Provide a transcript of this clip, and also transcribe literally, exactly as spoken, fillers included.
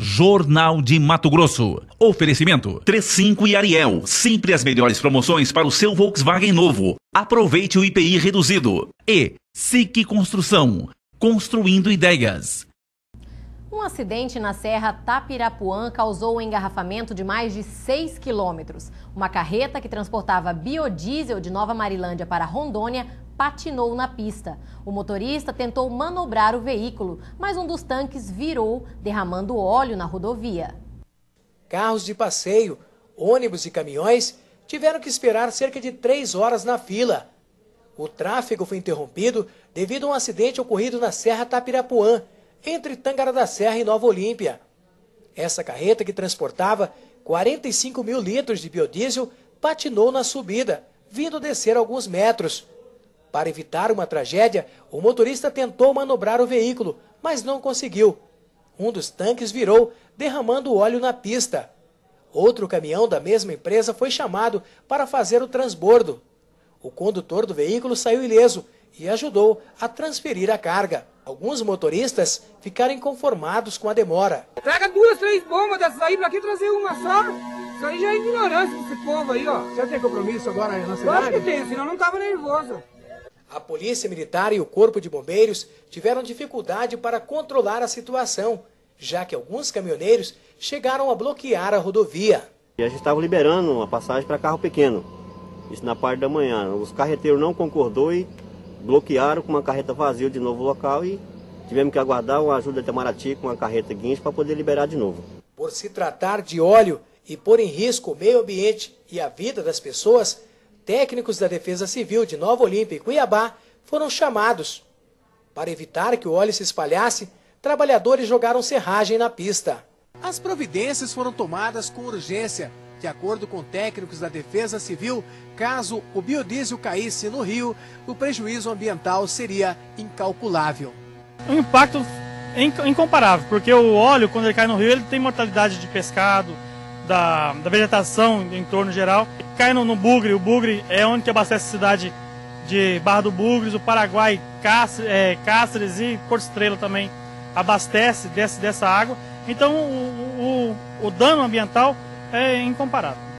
Jornal de Mato Grosso. Oferecimento três cinco e Ariel. Sempre as melhores promoções para o seu Volkswagen novo. Aproveite o I P I reduzido. E S I C Construção. Construindo ideias. Um acidente na Serra Tapirapuã causou o engarrafamento de mais de seis quilômetros. Uma carreta que transportava biodiesel de Nova Marilândia para Rondônia patinou na pista. O motorista tentou manobrar o veículo, mas um dos tanques virou, derramando óleo na rodovia. Carros de passeio, ônibus e caminhões tiveram que esperar cerca de três horas na fila. O tráfego foi interrompido devido a um acidente ocorrido na Serra Tapirapuã, entre Tangara da Serra e Nova Olímpia. Essa carreta, que transportava quarenta e cinco mil litros de biodiesel, patinou na subida, vindo descer alguns metros. Para evitar uma tragédia, o motorista tentou manobrar o veículo, mas não conseguiu. Um dos tanques virou, derramando óleo na pista. Outro caminhão da mesma empresa foi chamado para fazer o transbordo. O condutor do veículo saiu ileso e ajudou a transferir a carga. Alguns motoristas ficaram inconformados com a demora. Traga duas, três bombas dessas aí, pra que trazer uma só? Isso aí já é ignorância desse povo aí, ó. Você tem compromisso agora na cidade? Acho que tem, senão não tava nervoso. A Polícia Militar e o Corpo de Bombeiros tiveram dificuldade para controlar a situação, já que alguns caminhoneiros chegaram a bloquear a rodovia. E a gente estava liberando a passagem para carro pequeno, isso na parte da manhã. Os carreteiros não concordou e bloquearam com uma carreta vazia de novo o local e tivemos que aguardar uma ajuda de Itamaraty com uma carreta guincho para poder liberar de novo. Por se tratar de óleo e pôr em risco o meio ambiente e a vida das pessoas, técnicos da Defesa Civil de Nova Olímpia e Cuiabá foram chamados. Para evitar que o óleo se espalhasse, trabalhadores jogaram serragem na pista. As providências foram tomadas com urgência. De acordo com técnicos da Defesa Civil, caso o biodiesel caísse no rio, o prejuízo ambiental seria incalculável. Um impacto incomparável, porque o óleo, quando ele cai no rio, ele tem mortalidade de pescado, da, da vegetação em torno geral. Cai no, no Bugre, o Bugre é onde que abastece a cidade de Barra do Bugres, o Paraguai, Cáceres, é, Cáceres e Porto Estrela também abastece desse, dessa água. Então o, o, o dano ambiental é incomparável.